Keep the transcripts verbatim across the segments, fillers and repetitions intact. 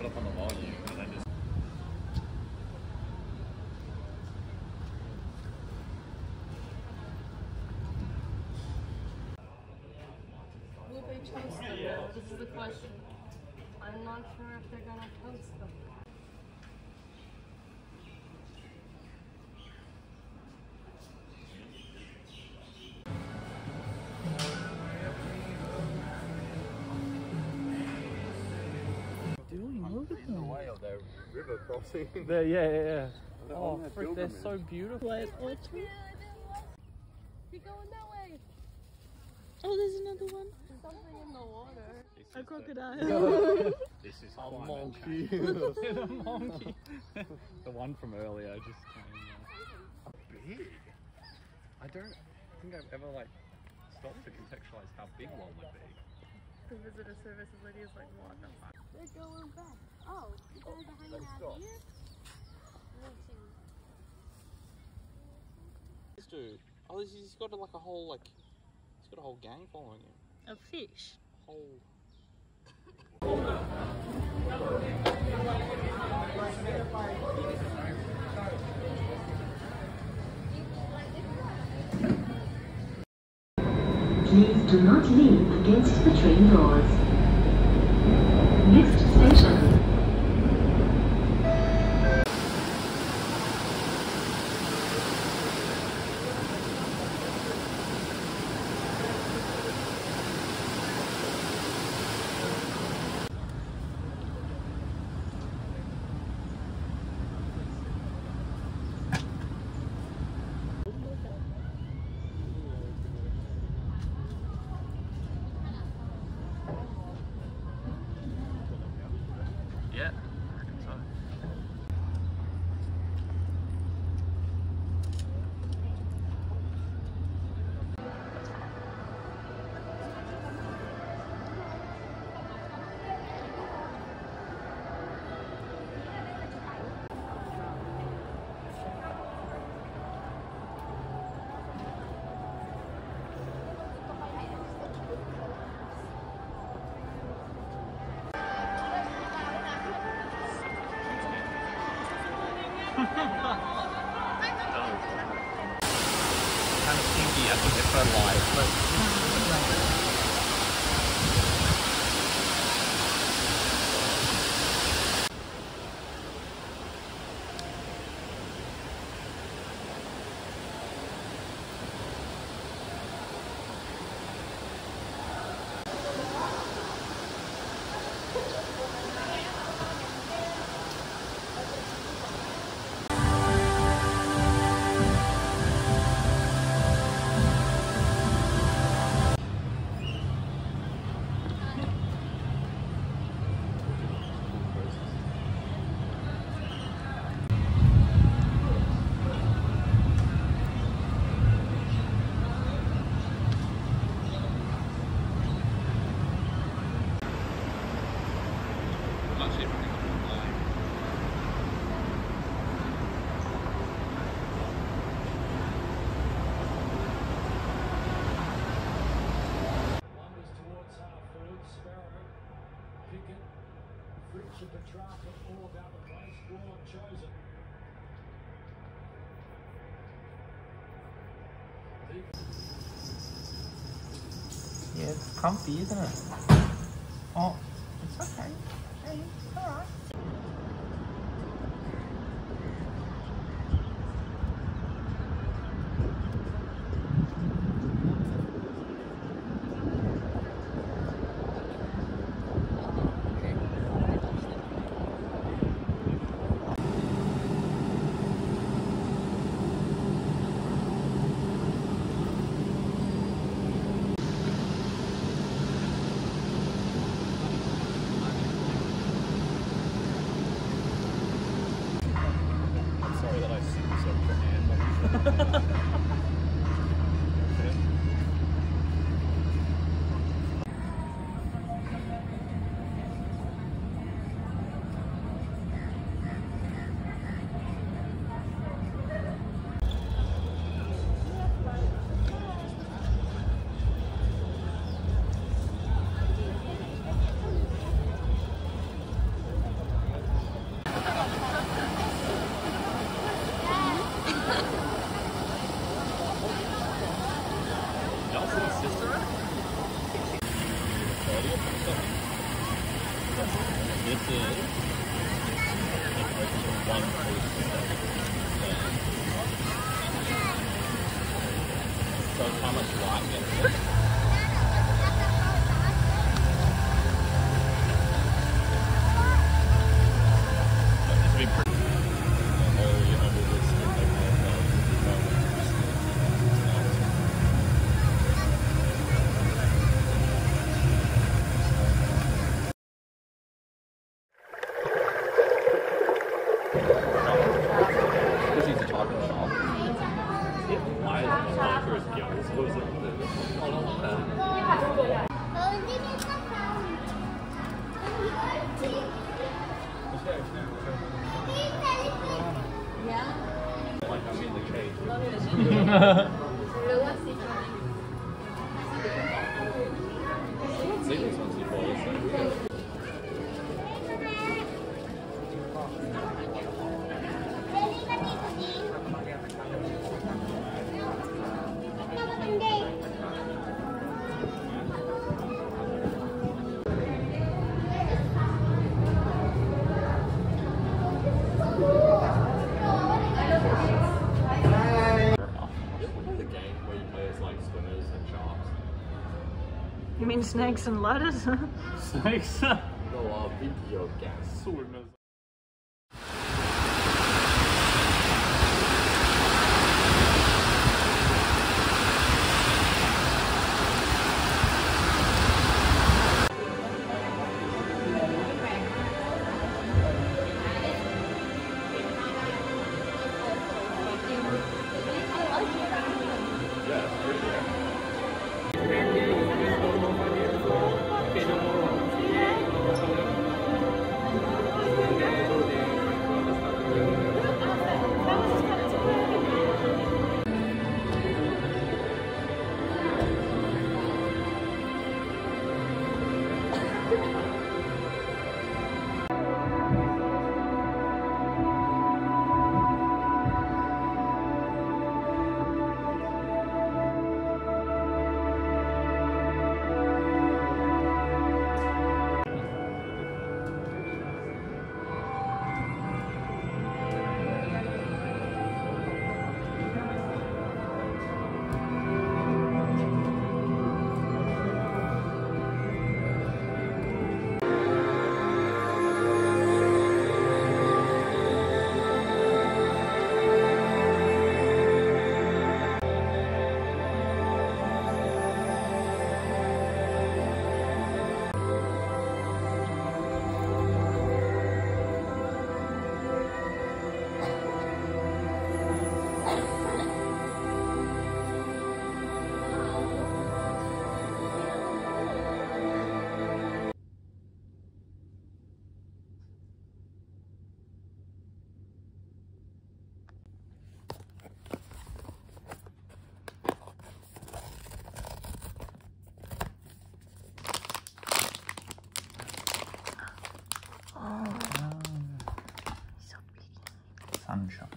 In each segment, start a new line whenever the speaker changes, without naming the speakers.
up on the volume and then just.
Will they toast them though? This is the question. I'm not sure if they're gonna toast them.
Look at them. The way of their river crossing.
There, yeah, yeah, yeah.
They're
oh, frick, they're so beautiful.
Wait, what's You're going that way.
Oh, there's another one.
There's something in the water.
A crocodile.
This is
a
climate
monkey.
change.
The monkey. The one from earlier just came.
Uh... Big. I don't think I've ever like stopped to contextualize how big one would be.
The visitor services lady is like, what the fuck?
They're going back. Oh, you guys are hanging out here? Me too.
This dude. Oh, he's, he's got like a whole like. He's got a whole gang following him.
A fish.
A whole.
Please do not lean against the train doors. Next station.
Yeah, I reckon so. Kind of stinky, I think it's fertilized, but yeah, it's comfy, isn't it? Oh, it's okay. Hey, it's alright.
This is one So how much light gets it? This would be pretty. Like I'm in the cage. See this one's evolved.
You mean snakes and ladders?
Snakes? No, video gas.
Sunshine.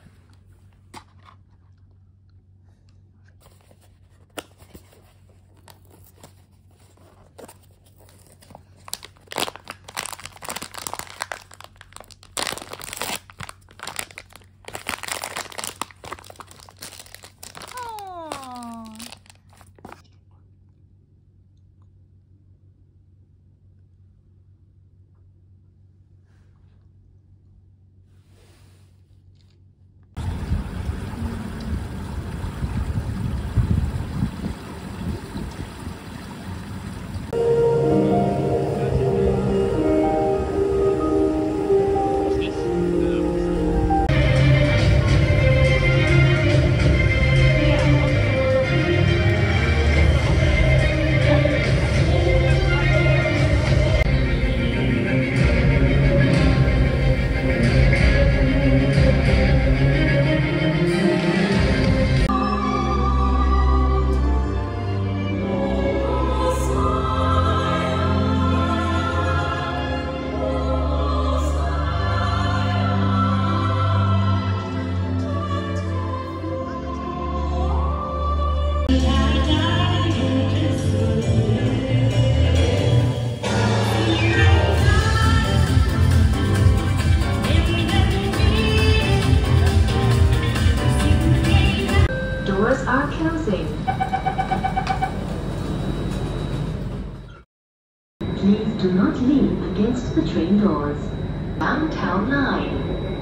against the train doors. Downtown line.